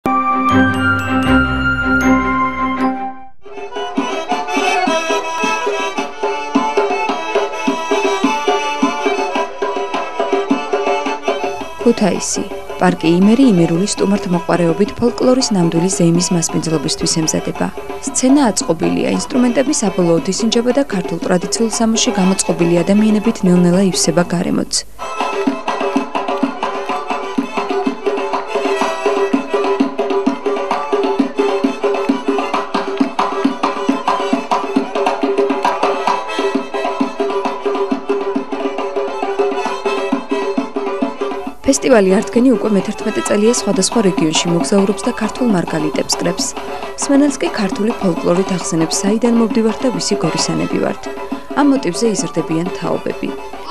ქუთაისი პარკი იმერი იმერული სტუმართმოყვარეობით ფოლკლორის ნამდვილი ზეიმის მასპინძლობისთვის ემზადება. სცენა აწყობილია, ინსტრუმენტები საბოლოოდ ისინჯება და ქართულ ტრადიციულ სამოსში გამოწყობილი ადამიანებით ნელ-ნელა ივსება გარემოც. ფესტივალი არტგენი უკვე მე-11 წელია სხვადასხვა რეგიონში მოგზაურობს და ქართულ მარგალიტებს კრებს. მსმენელს კი ქართული ფოლკლორით ახსენებს, საიდან მოვდივართ და ვისი გორისანები ვართ. ამ მოტივზე იზრდებიან თაობები.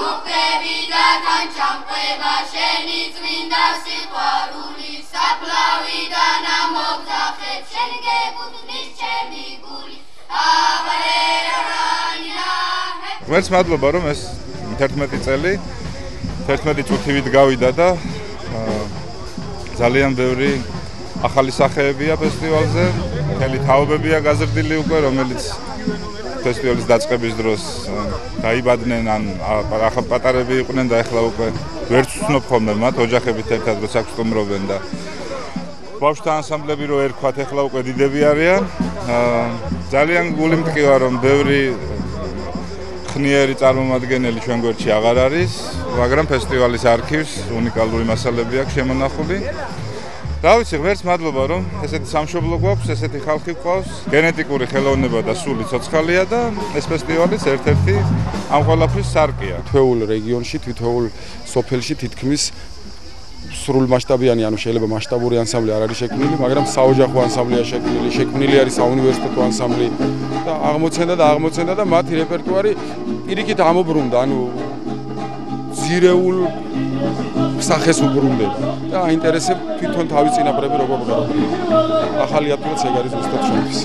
ღმერთს მადლობა, რომ ეს 11 წელი 11 წუთივით გავიდა და ძალიან ბევრი ახალი სახეებია ფესტივალზე. მთელი თაობებია გაზრდილი უკვე, რომელიც ფესტივალის დაწყების დროს დაიბადნენ, ან პატარები იყვნენ და ახლა უკვე ვერც ვცნობ ხოლმე მათ, ოჯახებით ერთად როცა სტუმრობენ და ბავშვთა ანსამბლები რო ერქვათ, ახლა უკვე დიდები არიან. ძალიან გული მტკივა, რომ ბევრი ხნიერი წარმომადგენელი ჩვენ გვერდში აღარ არის, მაგრამ ფესტივალის არქივს უნიკალური მასალები აქვს შემონახული. რა ვიცი, ღმერთს მადლობა, რომ ესეთი სამშობლო გვაქვს, ესეთი ხალხი გვყავს, გენეტიკური ხელოვნება და სული ცოცხალია და ეს ფესტივალის ერთ-ერთი ამ ყველაფრის სარკეა. თითოეულ რეგიონში, თითოეულ სოფელში თითქმის სრულ მასშტაბიანი, ანუ შეიძლება მასშტაბური ანსამბლი არ არის შექმნილი, მაგრამ საოჯახო ანსამბლია შექმნილი არის საუნივერსიტეტო ანსამბლი და აღმოცენდა და მათი რეპერტუარი პირიქით ამობრუნდა, ანუ ძირეულ სახეს უბრუნდება და აინტერესებს თვითონ თავის წინაპრები როგორ გააკეთებენ. ახალი ადგილაც ეგ არის ზუსტად ჩვენთვის.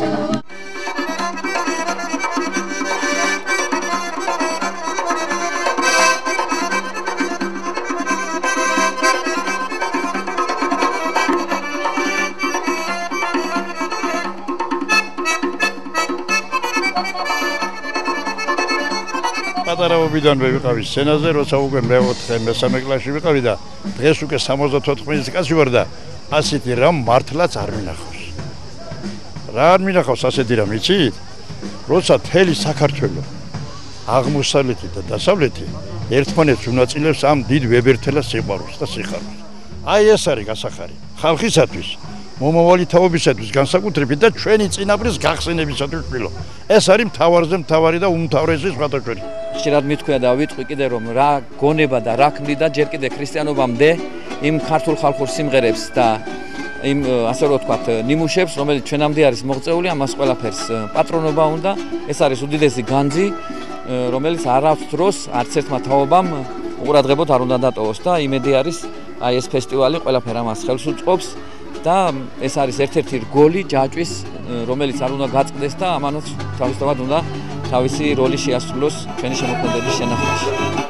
პატარაობიდან ვიყავი სცენაზე, როცა უკვე მე-4-მე-3 კლასში ვიყავი და დღეს უკვე 74 წელი ვარ და ასეთი რამ მართლაც არ მინახავს. რა არ მინახავს ასეთი რამ, იცით? როცა მთელი საქართველო აღმოსავლეთი და დასავლეთი ერთმანეთს უნაწილებს ამ დიდ ვებერთელას სიყვარულს და სიხარულს. აი ეს არის გასახარი ხალხისათვის, მომავალი თაობისათვის განსაკუთრებით და ჩვენი წინაპრის გახსენებისათვის თბილო. ეს არის მთავარი და უმთავრესი სხვადასხვა. ხშირად მithქვია და ვიტყვი კიდე რომ რა გონება და რა ქმნიდა ჯერ კიდე ქრისტიანობამდე იმ ქართულ ხალხურ სიმღერებს და იმ ასე რომ ვთქვათ ნიმუშებს, რომელიც ჩვენამდე არის მოღწეული, ამას ყველაფერს პატრონობა უნდა. ეს არის უდიდესი განძი, რომელიც არავს დროს არც ერთმა თაობამ უყურადღებოდ არ უნდა დატოვოს და იმედი არის აი ეს ფესტივალი ყველაფერ ამას ხელს უწყობს და ეს არის ერთ-ერთი რგოლი ჯაჭვის, რომელიც არ უნდა გაწყდეს და ამანაც თავისთავად უნდა თავისი როლი შეასრულოს ჩვენი შემოქმედების შენახულში.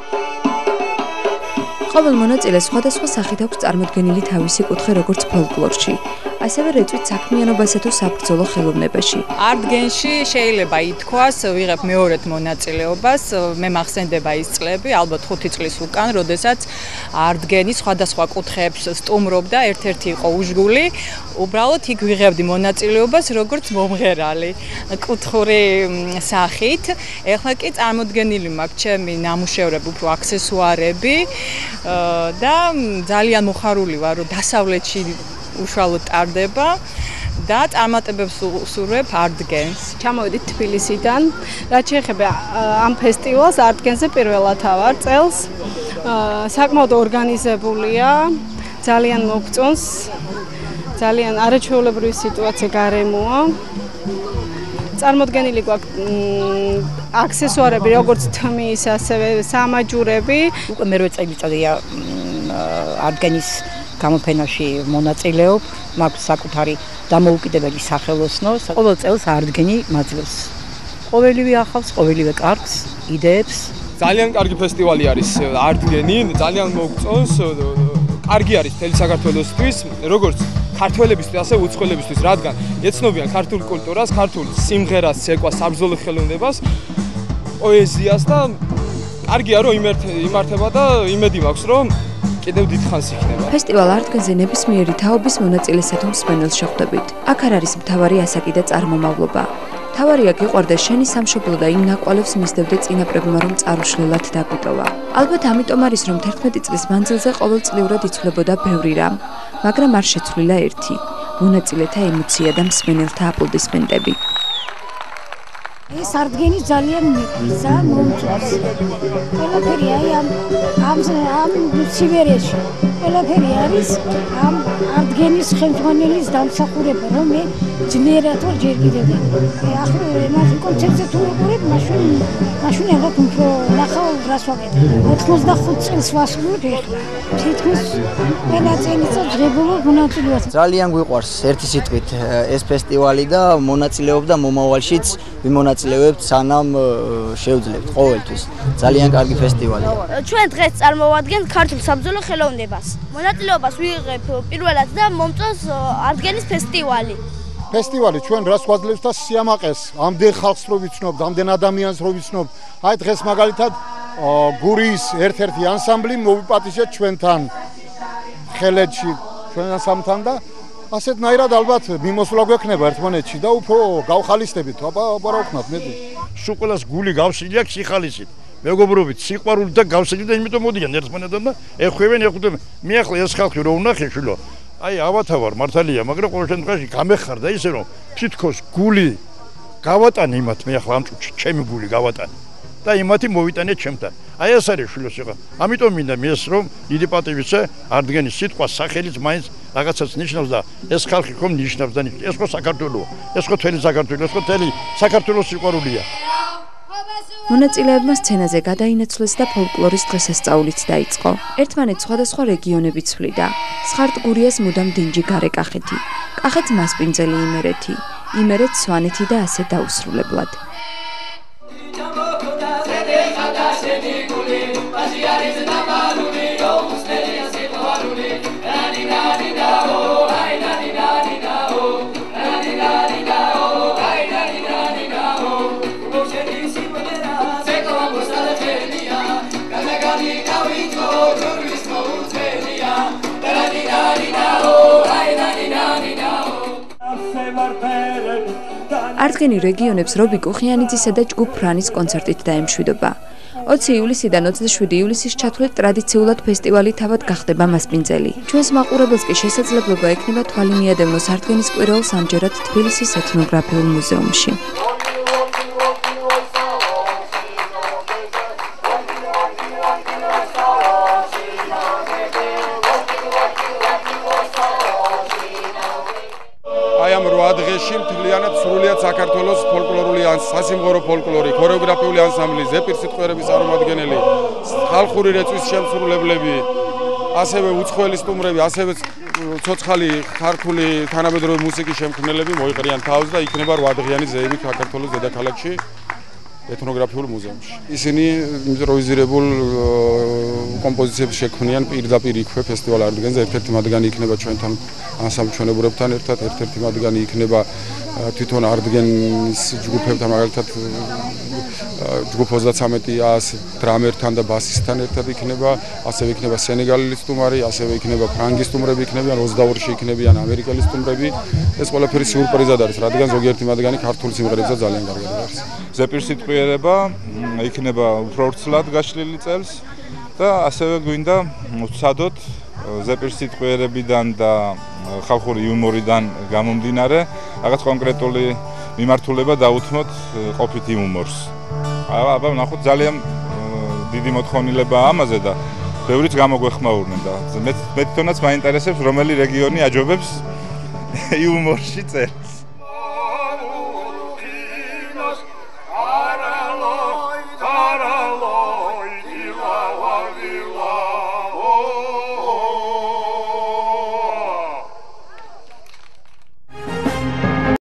ყოველ მონაწილეს სხვადასხვა სახით აქვს წარმოდგენილი თავისი კუთხე როგორც ფოლკლორში, ასევე რეწვით საქმიანობასა თუ საბრძოლო ხელოვნებაში. არტგენში შეიძლება ითქვას, ვიღებ მეორედ მონაწილეობას, მე მახსენდება ის წლები, ალბათ 5 წლის უკან, როდესაც არტგენი სხვადასხვა კუთხეებს სტუმრობდა, ერთ-ერთი იყო უჟგული, უბრალოდ იქ ვიღებდი მონაწილეობას როგორც მომღერალი, კუთხური სახით. ეხლა კი წარმოდგენილი მაქვს ჩემი ნამუშევრები, უფრო აქსესუარები და ძალიან მოხარული ვარ, რომ დასავლეთში უშუალოდ ტარდება და წარმატებებს ვსურვებ არტგენს. ჩამოვედით თბილისიდან, რაც შეეხება ამ ფესტივალს, არტგენზე პირველად ვარ წელს. საკმაოდ ორგანიზებულია, ძალიან მოგწონს, ძალიან არაჩვეულებრივი სიტუაცია გარემოა. წარმოდგენილი გვაქვს აქსესუარები, როგორც თმის, ასევე სამაჯურები. უკვე მერვე წელიწადია არტგენის გამოფენაში მონაწილეობ, მაქვს საკუთარი დამოუკიდებელი სახელოსნო. ყოველ წელს არტგენი მაძლევს. ყოველივე ახავს, ყოველივე კარგს, იდეებს. ძალიან კარგი ფესტივალი არის არტგენი, ძალიან მოგწონს. კარგი არის მთელი საქართველოსთვის, როგორც ქართველებისთვის, ასე უცხოელებისთვის, რადგან ეცნობიან ქართულ კულტურას, ქართულ სიმღერას, ცეკვას, საბრძოლო ხელოვნებას, პოეზიას და კარგია რომ იმართება და იმედი მაქვს რომ კიდევ დიდხანს იქნება. ფესტივალ არტგენზე ნებისმიერი თაობის მონაწილესა თუ მსმენელს შეხვდებით. აქ არ არის მთავარი ასაკი და წარმომავლობა. თავარია გიყვარდა შენი სამშობლო და იმ ნაკვალევს მისდევდე წინაპრებმა რომ წარუშლელად დაგვიტოვა. ალბათ ამიტომ არის რომ 11 წლის მანძილზე ყოველწლიურად იცვლებოდა ბევრი რამ, მაგრამ არ შეცვლილა ერთი: მონაწილეთა ემოცია და მსმენელთა აპლოდისმენტები. ეს არტგენი ძალიან მიყვარს, მომწონს. ყველაფერი აი ამ ცივერეში. ყველაფერი არის ამ არტგენის ხელმძღვანელის დამსახურება, რომ მე ძნიერად ვარ ჯერ კიდევ. ახლა მას კონცერტზე თუ ვიყურებ, მაშინ ალბათ უფრო ნახავ რას ვაკეთებ. 85 წელს ვასრულებ ეხლა. თითქმის ყველა წელიწად ღებულობ მონაწილეობას. ძალიან გვიყვარს ერთი სიტყვით ეს ფესტივალი და მონაწილეობ და მომავალშიც ვიმონაწილეებთ სანამ შევძლებთ ყოველთვის. ძალიან კარგი ფესტივალია. ჩვენ დღეს წარმოვადგენთ ქართულ საბრძოლო ხელოვნებას. მონაწილეობას ვიღებ პირველად და მომწონს არტგენის ფესტივალი. ფესტივალი ჩვენ რას გვაძლევს და სიამაყეს, ამდენ ხალხს რო ვიცნობ, ამდენ ადამიანს რო ვიცნობ. აი დღეს მაგალითად გურიის ერთ-ერთი ანსამბლი მოვიპატიჟეთ ჩვენთან ხელეთში, ჩვენ ანსამბლთან და ასეთნაირად ალბათ მიმოსვლა გვექნება ერთმანეთში და უფრო გავხალისდებით, აბა რა ვქნათ მეტი. სულ ყველას გული გავსილი აქვს სიხალისით. მეგობრობით, სიყვარულით და გავსილი და იმიტომ მოდიან ერთმანეთთან და ეხვევენ, ეხუთებენ. მე ახლა ეს ხალხი რო ვნახე შვილო, აი ავათა ვარ მართალია, მაგრამ ყოველ შემთხვევაში გამეხარდა ისე რომ თითქოს გული გავატანე იმათ, მე ახლა ამ წუთში ჩემი გული გავატანე და იმათი მოვიტანე ჩემთან. აი ეს არის შვილოს იყო. ამიტომ მინდა მე ეს რომ დიდი პატივისცე არტგენის სიტყვა სახელიც მაინც რაღაცას ნიშნავს და ეს ხალხი ხომ ნიშნავს და ეს ხო საქართველოა. ეს ხო თელი საქართველო, ეს ხო თელი საქართველოს სიყვარულია. მონაწილეებმა სცენაზე გადაინაცვლეს და ფოლკლორის დღესასწაულიც დაიწყო. ერთმანეთს სხვადასხვა რეგიონები ცვლიდა. სხარტ-გურიას მუდამ დინჯი გარე კახეთი, კახეთს მასპინძელი იმერეთი, იმერეთს სვანეთი და ასე დაუსრულებლად. არტგენი რეგიონებს რობი კუხიანიძისა და ჯგუფ ფრანის კონცერტით დაემშვიდობა. 20 ივლისიდან 27 ივლისის ჩათვლით ტრადიციულად ფესტივალი თავად გახდება მასპინძელი. ჩვენს მაყურებელს კი შესაძლებლობა ექნება თვალი მიადევნოს არტგენის კვირაულს ამჯერად თბილისის ეთნოგრაფიულ მუზეუმში. აი ამ 8 დღეში მთლიანად სრულიად საქართველოს ფოლკლორული სასიმღერო ფოლკლორი, ქორეოგრაფიული ანსამბლი, ზეპირსიტყვიერების წარმომადგენელი, ხალხური რეწვის შემსრულებლები, ასევე უცხოელი სტუმრები, ასევე ცოცხალი ქართული თანამედროვე მუსიკის შემქმნელები მოიყრიან თავს და იქნება 8 დღიანი ზეები საქართველოს დედაქალაქში ეთნოგრაფიულ მუზეუმში. ისინი იმპროვიზირებულ კომპოზიციებს შექმნიან პირდაპირ იქვე ფესტივალ არტგენზე. ერთ-ერთი მათგანი იქნება ჩვენთან ანსამბლ ჩვენებურებთან ერთად, ერთ-ერთი მათგანი იქნება თვითონ არტგენის ჯგუფებთან, მაგალითად ჯგუფ 33-ას დრამერთან და ბასისტთან ერთად იქნება, ასევე იქნება სენეგალის სტუმარი, ასევე იქნება ფრანგის სტუმრები იქნებიან, 22-ში იქნებიან ამერიკელი სტუმრები. ეს ყველაფერი სიურპრიზად არის, რადგან ზოგიერთი მათგანი ქართული სიმღერებსაც ძალიან კარგად არის. ზეპირსიტყვიერება იქნება უფრო ვრცლად გაშლილი წელს და ასევე გვინდა ვცადოთ ზეპირსიტყვიერებიდან და ხალხური იუმორიდან გამომდინარე რაღაც კონკრეტული მიმართულება დაუთმოთ ყოფით იუმორს. აბა ნახოთ ძალიან დიდი მოთხოვნილებაა ამაზე და ბევრიც გამოგვეხმაურნენ და მე თვითონაც მაინტერესებს რომელი რეგიონი აჯობებს იუმორში წერს.